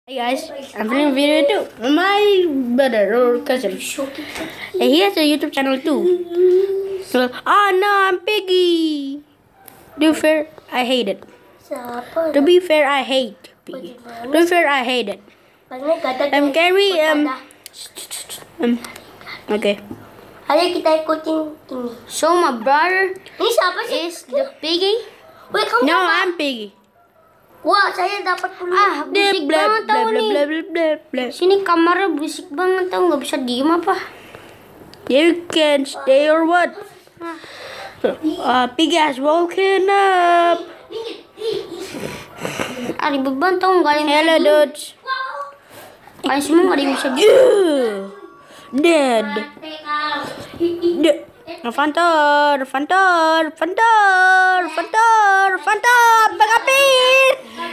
Hey guys, I'm filming a video too. My brother or cousin. And he has a YouTube channel too. So, oh no, I'm Piggy. To be fair, I hate it. To be fair, I hate Piggy. To be fair, I hate it. Carry okay. Ayo kita ikutin ini. So my brother Ini siapa sih? is the Piggy. Wait, kamu No, siapa? I'm Piggy. Wah, saya dapat puluh. Berisik banget tau nih. Sini kamarnya berisik banget tau, nggak bisa diem apa? You can stay or what? Piggy has woken up. Ribet banget tau, nggak ada yang bisa Hello diem. dudes. Kalian semua nggak ada yang bisa diem. Dead. Fantor, pagapin.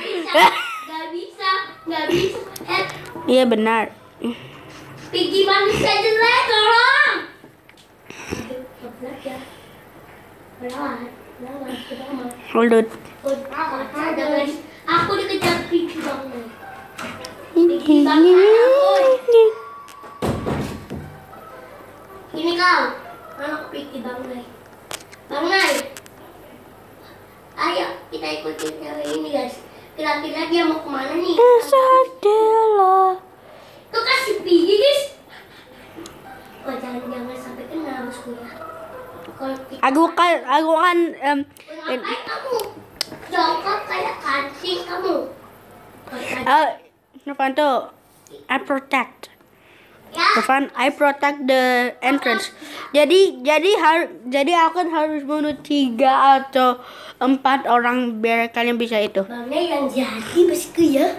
Nggak bisa. Iya benar. Piggy manusia jelek, tolong. Hold it. Aku dikejar Piggy banget. Piggy banget. Ini kau, anak Piggy banget. Ayo kita ikutin cewek ini guys. Kira-kira dia mau kemana nih? Sadela. Tuh kasih Piggy guys. Oh jangan sampai kena bosku ya. Kalau Aku kan ngapain kamu? Jongkok kayak kancing kamu. Novanto, I protect. Ya. Novan, I protect the entrance. Jadi aku kan harus bunuh 3 atau 4 orang biar kalian bisa itu. Bangnya yang jadi bosku ya.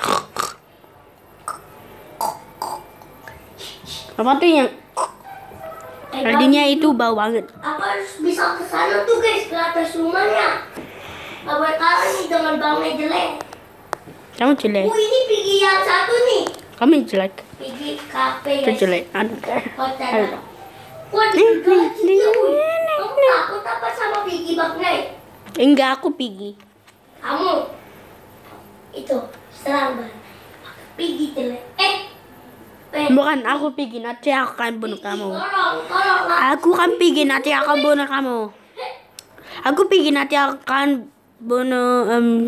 Apa tuh yang tadinya itu bau banget. Apa harus bisa ke sana tuh guys, ke atas rumahnya. Gak boleh kalah nih dengan bangnya jelek. Kamu jelek. Ini Piggy yang satu nih. Kamu jelek. Piggy kafe Itu guys. jelek. Hotel. Wah, kamu takut apa sama Piggy Bagnai? Enggak, aku Piggy. Kamu itu serang banget. Piggy jelek. Bukan, aku Piggy. Nanti aku akan bunuh kamu. Tolong. Aku kan Piggy. Nanti aku akan bunuh kamu. Aku Piggy. Nanti akan bunuh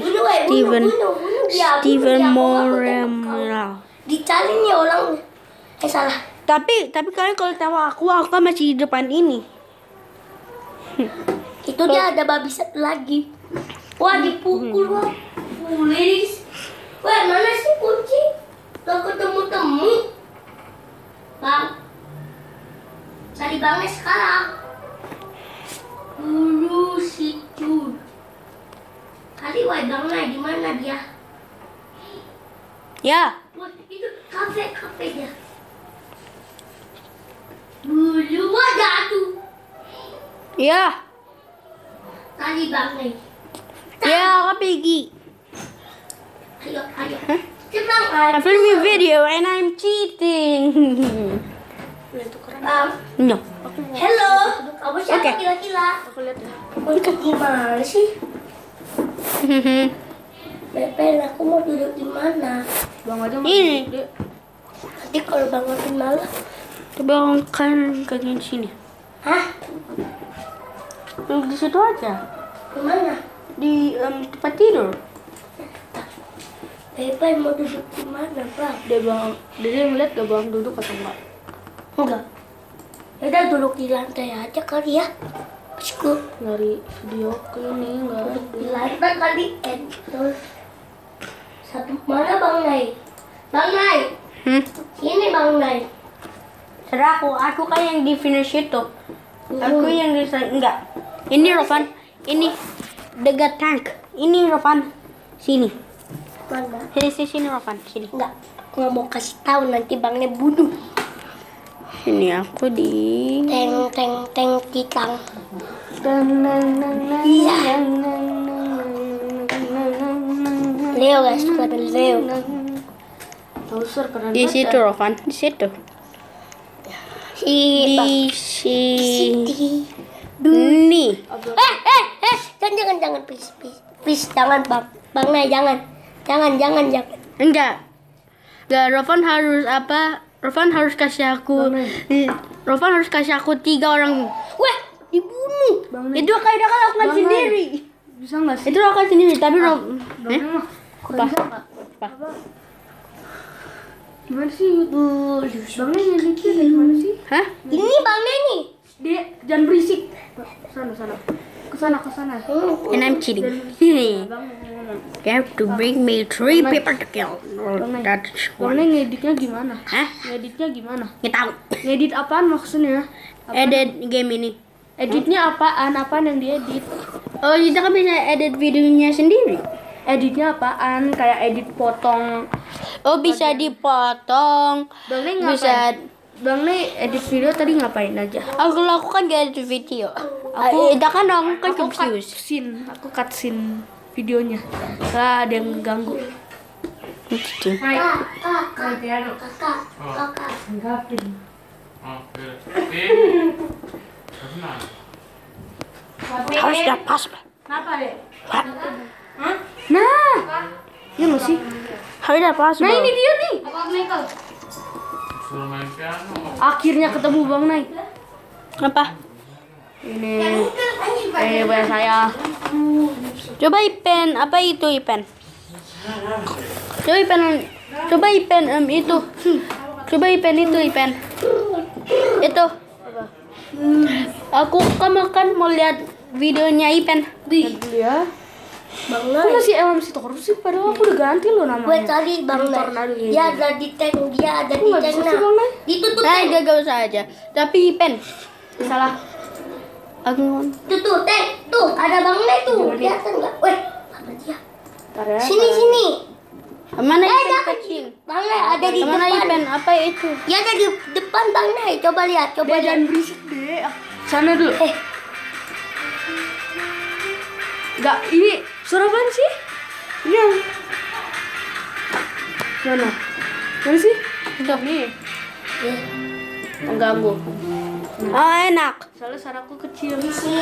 Steven Moreira. Dicari nih orangnya. Salah. Tapi kalian kalau tahu aku kan masih di depan ini. Itu dia ada babi satu lagi. Wah, dipukul wah. Pulis. Wah, mana sih kunci? Gak ketemu-temu. Bang. Cari bangnya sekarang. Dulu situ. Kali wah bangnya di mana dia? Ya. Wah, itu kafe dia. Dulu wah jatuh. Ya. Tali bangnya. Ya, aku Piggy. Ayo. Cepat. I'm filming video and I'm cheating. No. Hello. Kamu siapa Oke. kira-kira? Aku lihat ya. Untuk gimana sih? Pepe, aku mau duduk di mana? Bang aja ini. Nanti kalau bangun malam. Coba kan kakinya di sini. Hah? Di situ aja. Di mana? Di tempat tidur. Pepe mau duduk di mana, Bang? Dia ngeliat gak bang duduk atau enggak? Enggak. Udah duduk di lantai aja kali ya. Bosku. Dari video ke ini enggak ada. Di lantai kali. Terus. Satu mana Bang Nay? Bang Nay. Sini Bang Nay. Serah aku kan yang di finish itu. Aku yang di enggak. Ini Rovan, ini dekat tank. Ini Rovan, sini. Mana? Sini Rovan, sini. Enggak. Aku nggak mau kasih tahu nanti Bangnya bunuh. Ini aku di. Teng tikang. Iya. Leo guys, tuh ada Leo. Di situ Rovan, di situ. Di sini. Jangan please jangan Bang Nay jangan. Jangan. Enggak. Gak, Rovan harus apa? Rovan harus kasih aku. Rovan harus kasih aku 3 orang. Weh, dibunuh. Itu kayak akan lakukan sendiri. Bisa nggak sih? Itu lakukan sendiri, tapi Apa? Gimana sih? Bang Nay ngeditnya dari mana sih? Hah? Ini Bang Nay nih. Dia jangan berisik. Sana. Ke sana. And I'm cheating. You have to bring me 3 people to kill. That's Bang Nay ngeditnya gimana? Hah? Ngeditnya gimana? Nggak tahu. Ngedit apaan maksudnya? Edit game ini. Editnya apaan? Apaan yang diedit? Oh, kita kan bisa edit videonya sendiri. Editnya apaan? Kayak edit potong. Oh, bisa dipotong. Bang Nay Bisa. Bang Nay edit video tadi ngapain aja? Aku lakukan gak edit video. Itu kan aku kan confused. Aku cutscene videonya. Gak ada yang ganggu. Gitu. Kakak. Harus udah pas. Kenapa deh? Nah, iya nggak sih? Harus udah pas. Nah ini dia nih. Akhirnya ketemu Bang Nay. Apa? Ini bayar saya. Coba Ipen, apa itu Ipen? Coba Ipen itu. Coba Ipen itu Ipen. Itu. Aku kan mau lihat videonya Ipen. Ya. Bang Nay. Kok masih LMC terus sih? Padahal aku udah ganti loh namanya. Gue cari Bang Nay. Dia ada di tank, nah. Ditutup. Nah, gak usah aja. Tapi Ipen Salah. aku Tuh, tank. Tuh, ada Bang Nay tuh. Kelihatan enggak? Weh, apa dia? Ya. Sini. mana Ipen jangan. kecil? Bang Nay ada di Mana depan. Ipen? Apa itu? Dia ada di depan Bang Nay. Coba lihat, Jangan berisik deh. Sana dulu. Enggak, ini suara apaan sih? Ini. Mana sih? Itu. Nih. Mengganggu. Oh, enak. Soalnya suaraku kecil.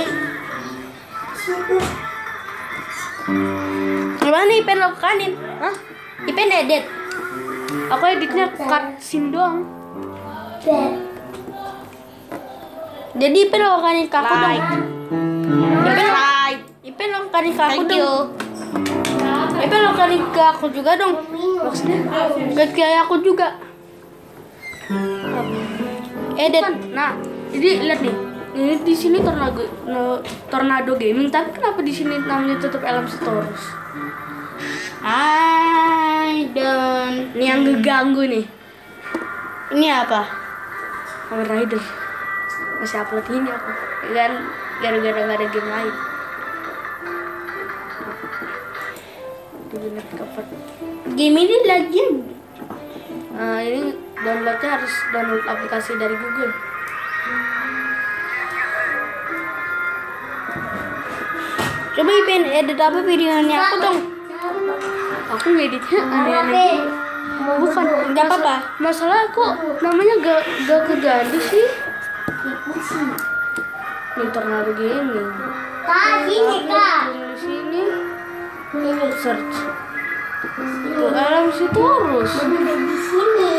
Gimana Ipen lakukanin? Hah? Ipen edit. Aku editnya cutscene doang. Jadi Ipen lakukanin ke aku dong. Ipen lakukanin ke aku dong. Ipen lakukanin ke aku juga dong. Maksudnya? Gak kayak aku juga. Edit. Nah, jadi lihat nih. Ini di sini Tornado Gaming, tapi kenapa di sini namanya tetap LMC terus? I don't. Ini yang ngeganggu nih. Ini apa? Kamen Rider. Masih upload ini aku. Kan gara-gara nggak ada game lain. Dilihat cover. Game ini lagi. Nah, ini downloadnya harus download aplikasi dari Google. Coba Ipen edit apa videonya aku dong. Aku ngeditnya aneh-aneh. Bukan, Gak apa-apa. Masalah kok namanya gak keganti sih. Ini Tornado Gaming. Sini, Kak. Di sini search. Tuh LMC terus. Di sini.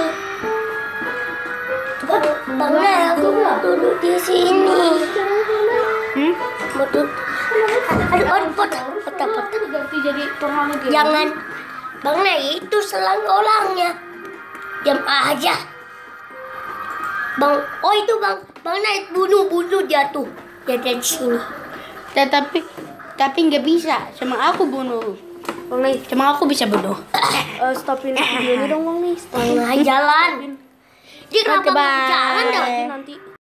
Bang Nay, aku mau duduk di sini. Mau duduk. Aduh, potong. Ganti jadi Tornado Gaming. Jangan. Bang Nay, itu selang orangnya. Diam aja. Oh itu Bang Nay bunuh jatuh. Dia ada di sini. Tapi nggak bisa. Cuma aku bunuh. Bang Nay, Cuma aku bisa bunuh. stopin videonya dong Bang Nay. Tengah jalan. Dia kenapa mau jalan dah? Nanti